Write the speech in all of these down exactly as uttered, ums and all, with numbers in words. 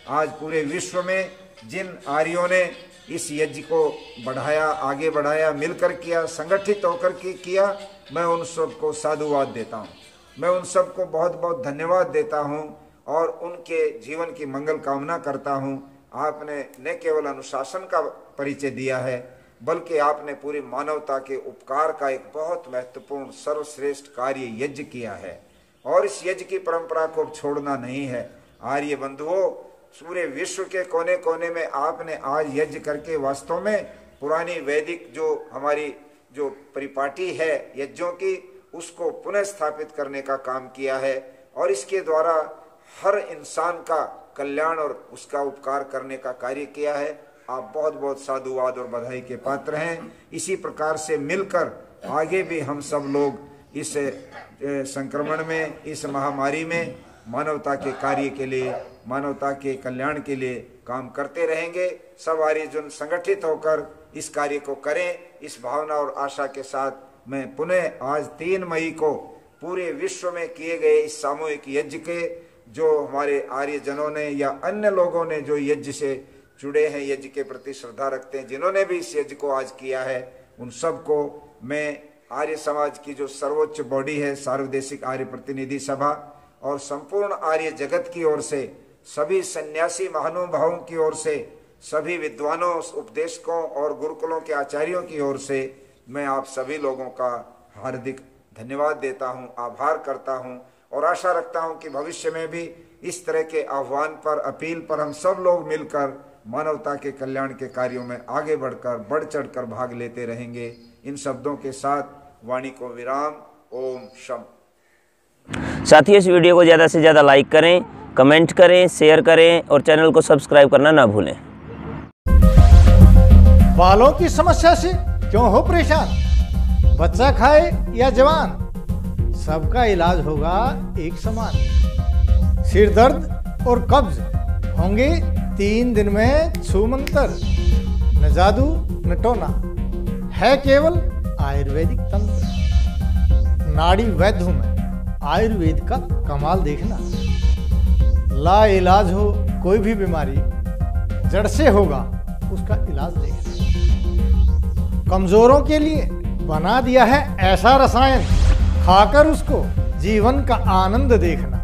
आज पूरे विश्व में जिन आर्यों ने इस यज्ञ को बढ़ाया, आगे बढ़ाया, मिलकर किया, संगठित होकर के किया, मैं उन सबको साधुवाद देता हूँ। मैं उन सबको बहुत बहुत धन्यवाद देता हूँ और उनके जीवन की मंगल कामना करता हूँ। आपने न केवल अनुशासन का परिचय दिया है, बल्कि आपने पूरी मानवता के उपकार का एक बहुत महत्वपूर्ण सर्वश्रेष्ठ कार्य यज्ञ किया है और इस यज्ञ की परंपरा को छोड़ना नहीं है। आर्य बंधुओं, पूरे विश्व के कोने कोने में आपने आज यज्ञ करके वास्तव में पुरानी वैदिक जो हमारी जो परिपाटी है यज्ञों की, उसको पुनः स्थापित करने का काम किया है और इसके द्वारा हर इंसान का कल्याण और उसका उपकार करने का कार्य किया है। आप बहुत बहुत साधुवाद और बधाई के पात्र हैं। इसी प्रकार से मिलकर आगे भी हम सब लोग इस संक्रमण में, इस महामारी में मानवता के कार्य के लिए, मानवता के कल्याण के लिए काम करते रहेंगे। सब आर्यजन संगठित होकर इस कार्य को करें। इस भावना और आशा के साथ मैं पुनः आज तीन मई को पूरे विश्व में किए गए इस सामूहिक यज्ञ के, जो हमारे आर्यजनों ने या अन्य लोगों ने जो यज्ञ से जुड़े हैं, यज्ञ के प्रति श्रद्धा रखते हैं, जिन्होंने भी इस यज्ञ को आज किया है, उन सबको मैं आर्य समाज की जो सर्वोच्च बॉडी है, सार्वदेशिक आर्य प्रतिनिधि सभा, और संपूर्ण आर्य जगत की ओर से, सभी सन्यासी महानुभावों की ओर से, सभी विद्वानों, उपदेशकों और गुरुकुलों के आचार्यों की ओर से मैं आप सभी लोगों का हार्दिक धन्यवाद देता हूं, आभार करता हूं और आशा रखता हूं कि भविष्य में भी इस तरह के आह्वान पर, अपील पर हम सब लोग मिलकर मानवता के कल्याण के कार्यों में आगे बढ़कर, बढ़ चढ़कर भाग लेते रहेंगे। इन शब्दों के साथ वाणी को विराम। ओम शम। साथियों, इस वीडियो को ज़्यादा से ज़्यादा लाइक करें, कमेंट करें, शेयर करें और चैनल को सब्सक्राइब करना ना भूलें। बालों की समस्या से क्यों हो परेशान? बच्चा खाए या जवान, सबका इलाज होगा एक समान। सिर दर्द और कब्ज होंगे तीन दिन में छूमंतर। न जादू न टोना, है केवल आयुर्वेदिक तंत्र। नाड़ी वैद्य हूं मैं, आयुर्वेद का कमाल देखना। ला इलाज हो कोई भी बीमारी, जड़ से होगा उसका इलाज देखना। कमजोरों के लिए बना दिया है ऐसा रसायन, खाकर उसको जीवन का आनंद देखना।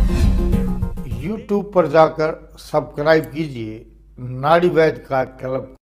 यूट्यूब पर जाकर सब्सक्राइब कीजिए नाड़ी वैद्य का क्लब।